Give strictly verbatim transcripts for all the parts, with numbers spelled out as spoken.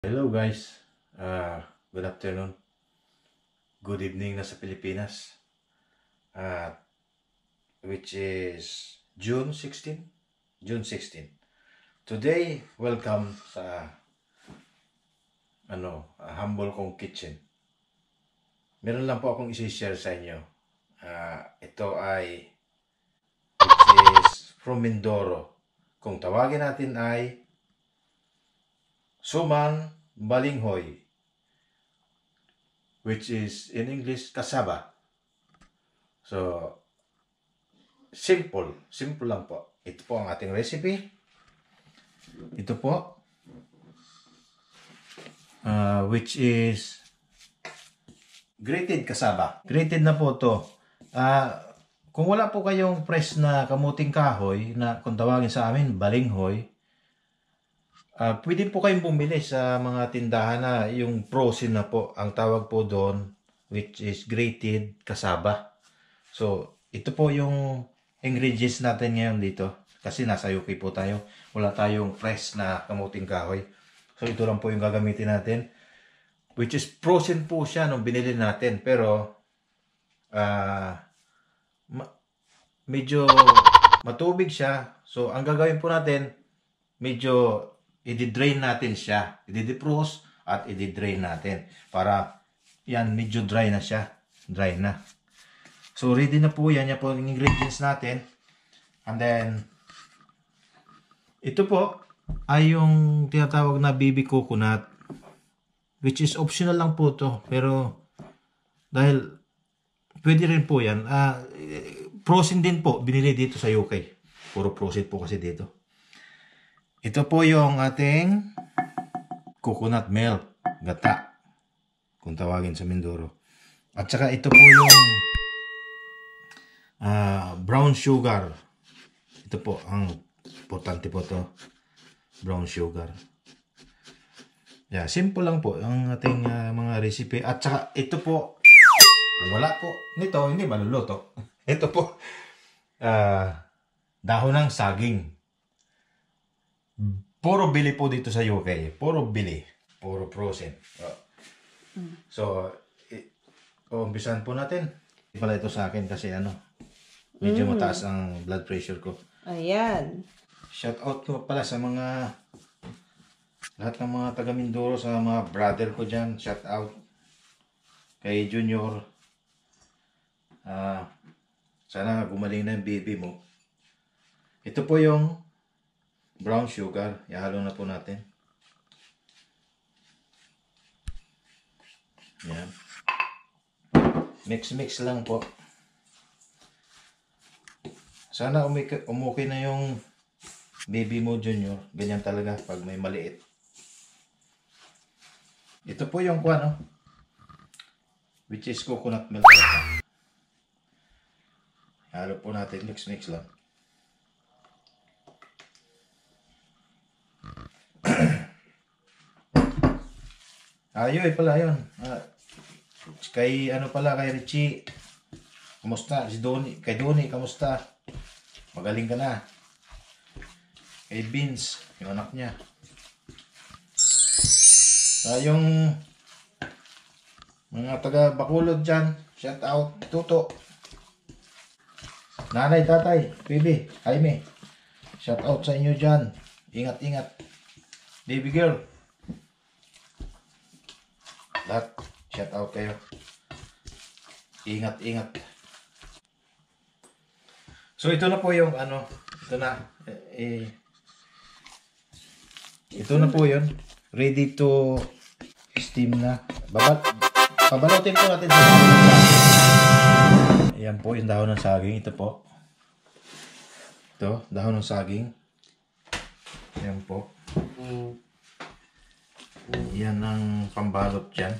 Hello guys, uh, good afternoon, good evening na sa Pilipinas, uh, which is June sixteenth. June sixteenth. Today, welcome sa ano, uh, humble kong kitchen. Meron lang po akong isi-share sa inyo. Uh, ito ay which is from Mindoro. Kung tawagin natin ay suman balinghoy, which is in English cassava. So, simple. Simple lang po. Ito po ang ating recipe. Ito po. Uh, which is grated cassava. Grated na po to. Uh, kung wala po kayong fresh na kamuting kahoy, na kung tawagin sa amin, balinghoy, Uh, pwede po kayong bumili sa mga tindahan na yung frozen na po. Ang tawag po doon, which is grated cassava. So, ito po yung ingredients natin ngayon dito. Kasi nasa U K po tayo. Wala tayong fresh na kamuting kahoy. So, ito lang po yung gagamitin natin. Which is frozen po siya nung binili natin. Pero, uh, ma- medyo matubig siya. So, ang gagawin po natin, medyo i-drain natin siya. I-defrost at i-drain natin. Para yan, medyo dry na siya. Dry na. So, ready na po yan. Yan po yung ingredients natin. And then, ito po ay yung tinatawag na baby coconut. Which is optional lang po to. Pero, dahil pwede rin po yan. Uh, frozen din po. Binili dito sa U K. Puro frozen po kasi dito. Ito po yung ating coconut milk, gata, kung tawagin sa Mindoro. At saka ito po yung uh, brown sugar. Ito po, ang importante po to, brown sugar. Yeah, simple lang po ang ating uh, mga recipe. At saka ito po, kung wala po nito, hindi maluluto. Ito po, uh, dahon ng saging. Puro bili po dito sa U K. Puro bili. Puro frozen. Oh. So, umpisan po natin. Pala ito sa akin kasi ano, medyo mm. mataas ang blood pressure ko. Ayan. Shout out ko pala sa mga lahat ng mga taga Mindoro, sa mga brother ko dyan. Shout out kay Junior. Uh, sana gumaling na yung baby mo. Ito po yung brown sugar. Ihalo na po natin. Yan. Mix-mix lang po. Sana umukay, umukay na yung baby mo, Junior. Ganyan talaga pag may maliit. Ito po yung kuha, no? Which is coconut milk. Ihalo po natin. Mix-mix lang. Ayoy pala yun. Ah, kay ano pala, kay Richie. Kamusta? Si Doni. Kay Doni, kamusta? Magaling ka na. Kay Vince, yung anak niya. Ah, yung mga taga Bacolod dyan, shout out, Tuto. Nanay, tatay, Pibi, Jaime. Shout out sa inyo dyan. Ingat-ingat. Baby girl. Lahat, shout out kayo. Ingat-ingat. So, ito na po yung ano, ito na, eh, ito na po yun. Ready to steam na. Babat, pabalotin po natin sa dahon ng saging. Ayan po yung dahon ng saging. Ito po. Ito, dahon ng saging. Ayan po. Yan ang pambalot dyan.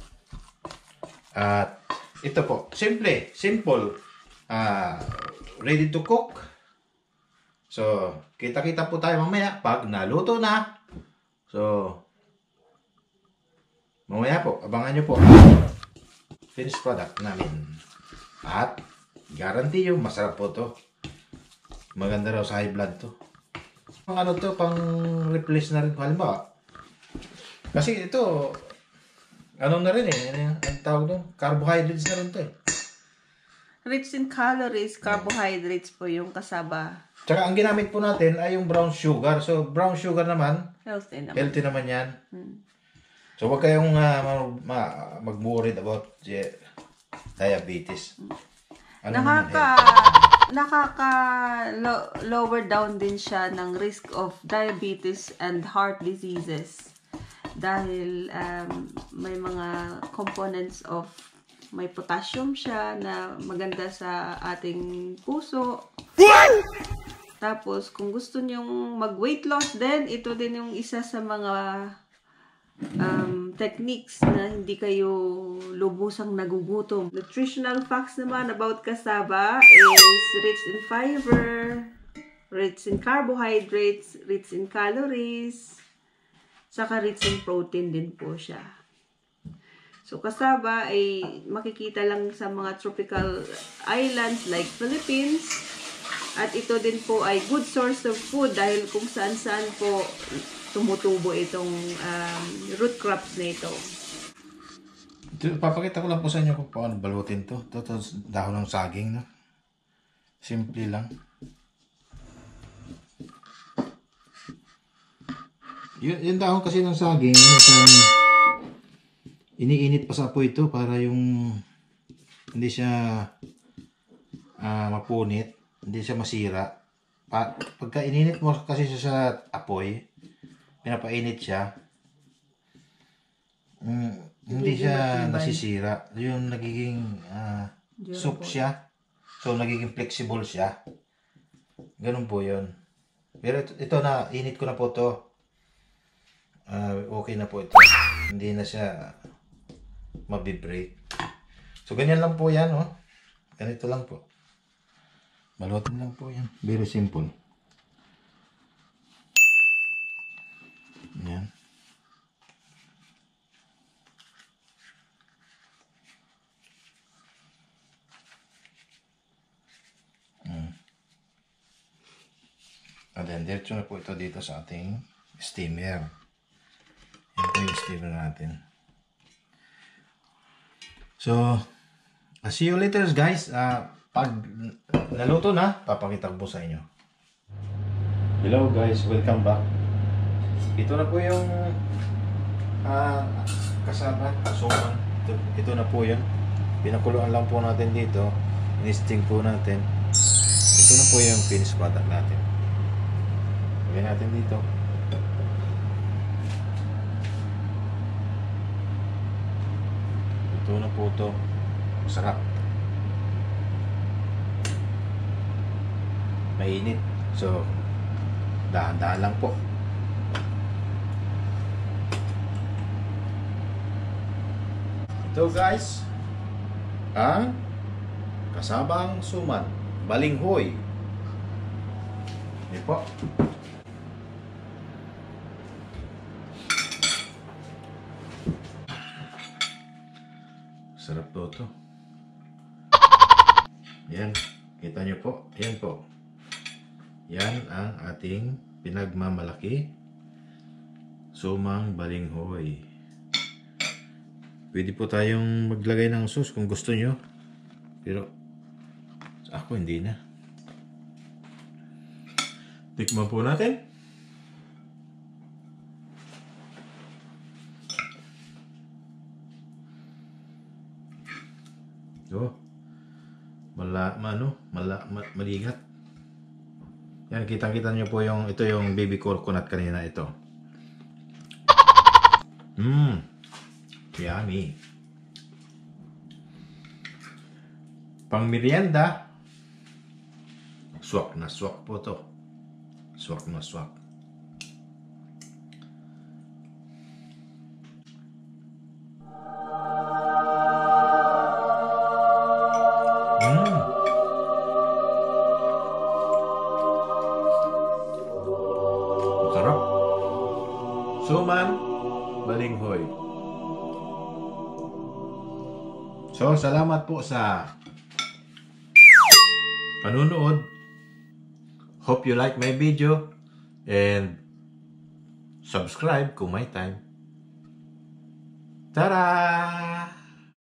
At ito po, simple, simple, uh, ready to cook. So, kita-kita po tayo mamaya pag naluto na. So, mamaya po, abangan nyo po finished product namin. At, guarantee yung masarap po to. Maganda raw sa high blood to. Pang ano to, pang replace na rin. Halimbawa, Kasi ito, ano na rin eh, ano yung ang tawag doon? Carbohydrates na rin to eh. Rich in calories, carbohydrates po yung kasaba. Tsaka ang ginamit po natin ay yung brown sugar. So, brown sugar naman, Healthy naman. healthy naman yan. Hmm. So, huwag kayong uh, mag-worried about uh, diabetes. Ano nakaka nakaka lo, lower down din siya ng risk of diabetes and heart diseases dahil um, may mga components of may potassium siya na maganda sa ating puso. Tapos kung gusto nyong mag weight loss din, ito din yung isa sa mga um, techniques na hindi kayo lubusang nagugutom. Nutritional facts naman about cassava is rich in fiber, rich in carbohydrates, rich in calories, saka rich in protein din po siya. So cassava ay makikita lang sa mga tropical islands like Philippines. At ito din po ay good source of food dahil kung saan-saan po tumutubo itong um, root crops na ito. Ito, papakita ko lang po sa inyo kung paano balutin to. Ito, ito dahon ng saging. No? Simple lang. Yung, yung dahon kasi ng saging, minsan iniinit pa sa apoy ito para yung hindi siya uh, mapunit, hindi siya masira. Pa, pagka ininit mo kasi siya sa apoy, pinapainit siya, mm, hindi siya nasisira. Yung nagiging uh, soup siya. So, nagiging flexible siya. Ganun po yun. Pero ito, ito na, init ko na po ito. Uh, okay na po ito. Hindi na siya mabibreak. So, ganyan lang po yan, oh. Ganito lang po. Balutin lang po yan. Very simple. Yan. Hmm. And then, diretso na po ito dito sa ating steamer. Yan po yung steamer natin. So, I'll see you later guys. Uh, pag naluto na, papakita ko po sa inyo. Hello guys, welcome back. Ito na po yung uh, kasama, kasuman. Ito, ito na po yun. Pinakuluan lang po natin dito. Inisting po natin. Ito na po yung finished product natin. Lagyan natin dito. Ito na po ito. Masarap. Mainit. So, dahan-dahan lang po. Ito guys, ang kasabang suman, balinghoy. Ito po. Sarap po ito. Yan, kita nyo po. Yan po. Yan ang ating pinagmamalaki sumang balinghoy. Pwede po tayong maglagay ng sauce kung gusto nyo. Pero ako hindi na. Tikman po natin. Oh. Mala, ano, mala, ma, maligat. Yan, kitang-kita nyo po yung, ito yung baby coconut kanina ito. Mmm. Yummy. Pang merienda, swak na swak po to. Swak na swak. Mmm. Sarap. Suman, balinghoy. So, salamat po sa panunood. Hope you like my video and subscribe kung may time. Tara!